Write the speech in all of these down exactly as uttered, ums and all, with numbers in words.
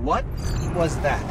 What was that?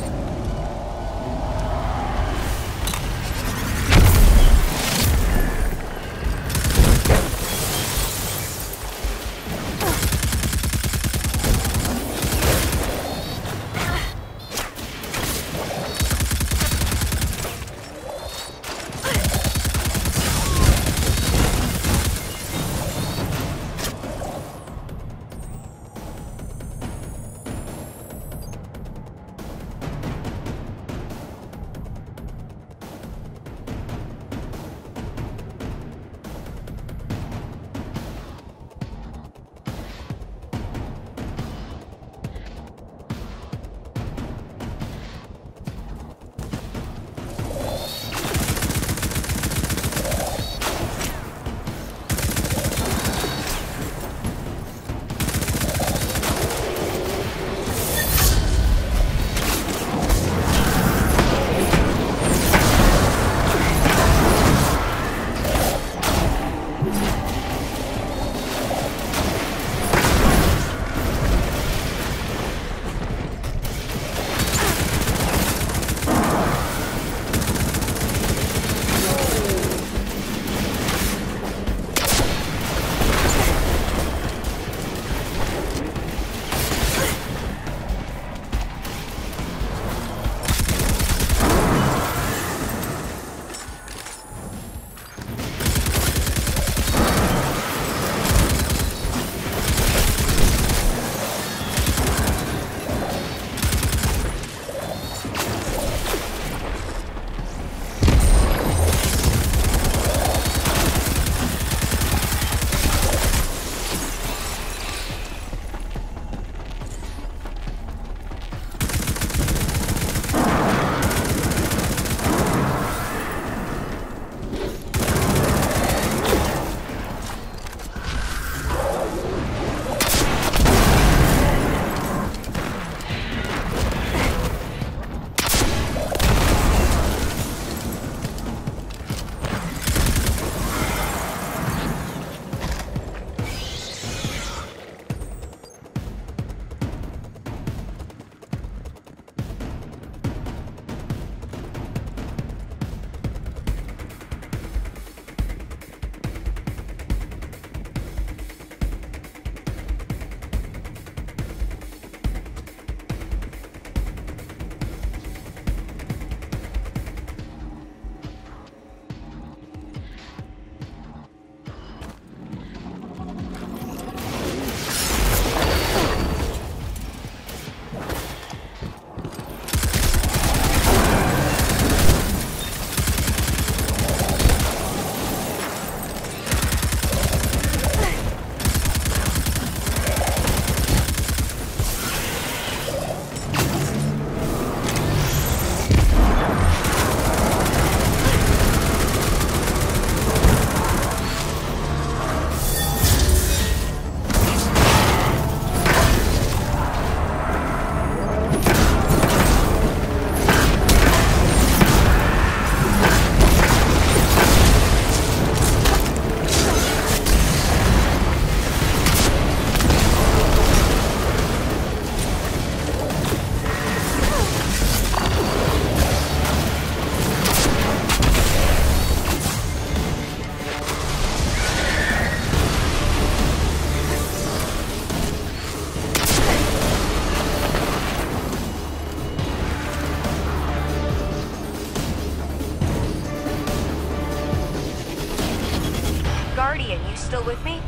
Guardian, you still with me?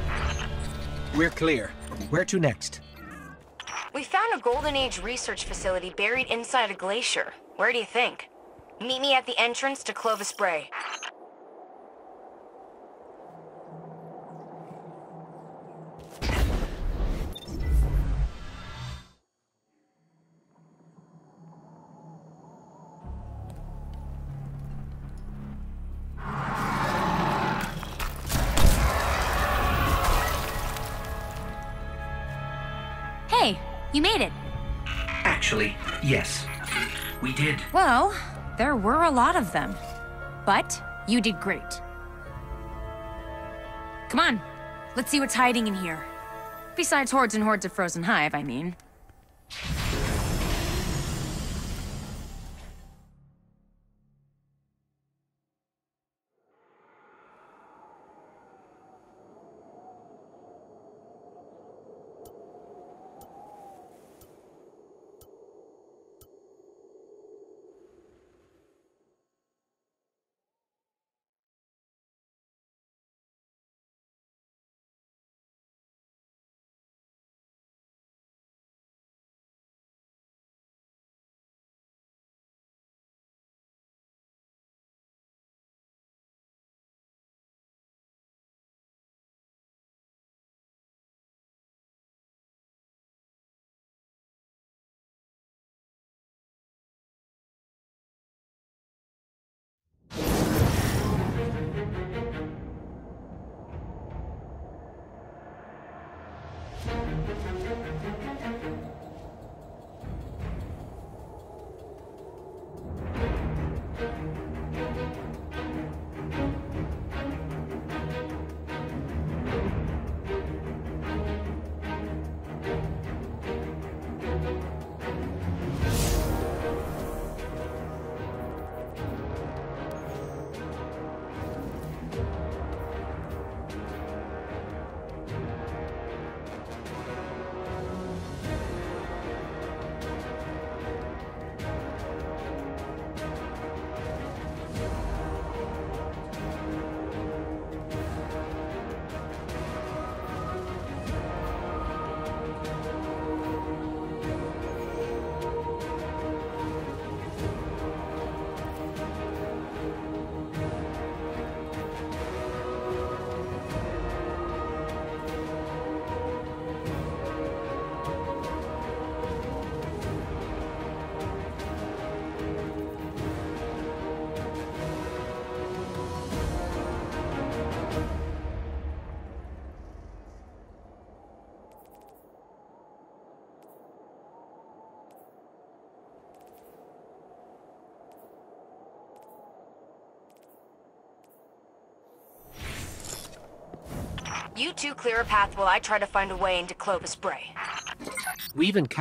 We're clear. Where to next? We found a Golden Age research facility buried inside a glacier. Where do you think? Meet me at the entrance to Clovis Bray. Hey, you made it. Actually, yes. We did. Well, there were a lot of them. But you did great. Come on, let's see what's hiding in here. Besides hordes and hordes of frozen hive, I mean. You two clear a path while I try to find a way into Clovis Bray. We've encountered